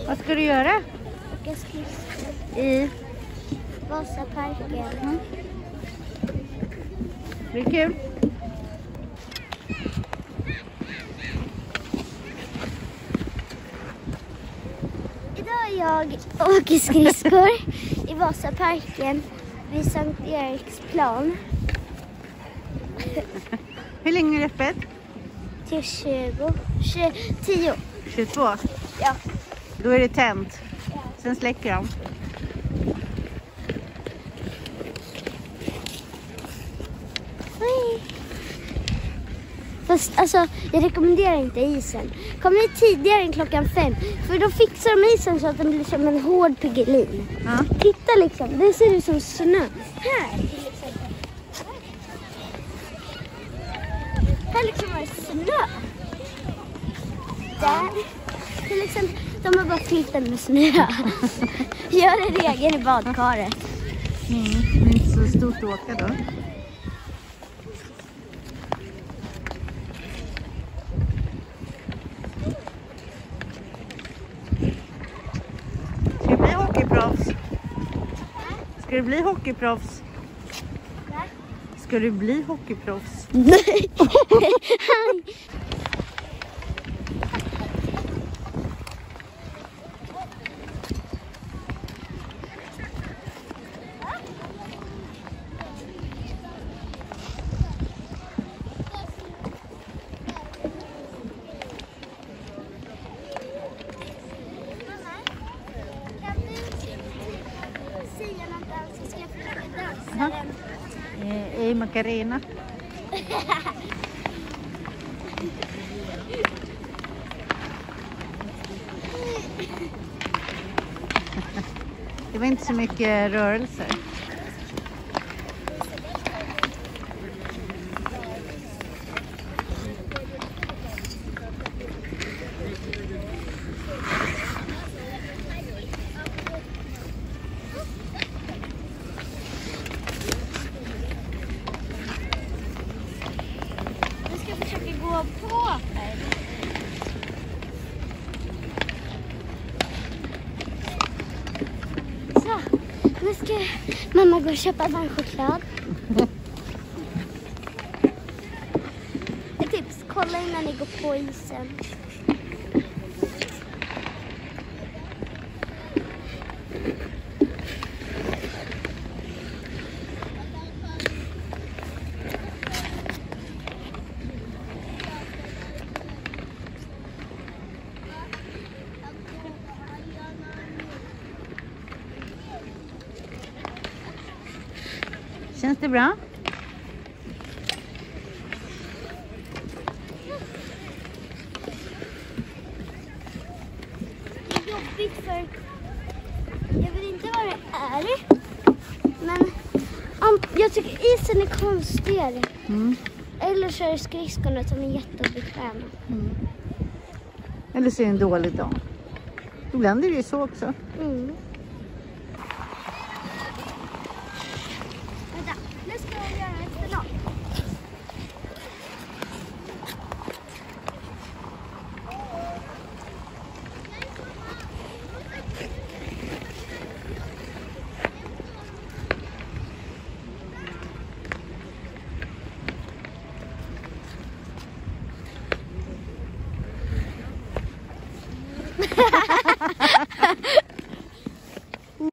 Vad ska du göra? Åka skridskor I Vasaparken. Det är kul. Idag jag åker skridskor i Vasaparken vid Sankt Eriksplan. Hur länge är det öppet? Till 10. 22. Ja. Då är det tänt. Sen släcker de. Fast alltså, jag rekommenderar inte isen. Kom ni tidigare än 5:00. För då fixar de isen så att den blir som en hård pigelin. Ja. Titta liksom, det ser ut som snö. Här till exempel. Här liksom var det snö. Där till exempel, de har bara fyllt den med snö. Gör en egen i badkaret. Det är inte så stort att åka då. Ska du bli hockeyproffs? Ska du bli hockeyproffs? Ska du bli hockeyproffs? Nej. I Macarena. Det var inte så mycket rörelser. På här. Så, nu ska mamma gå och köpa varm choklad. Ett tips, kolla innan ni går på isen. Känns det bra? Det är jobbigt för jag vet inte vad det är. Men jag tycker isen är konstigare. Eller så är det skridskorna som är jättebekväma. Eller så är det en dålig dag. Ibland är det ju så också. Vänta, nu ska jag göra ett förlag.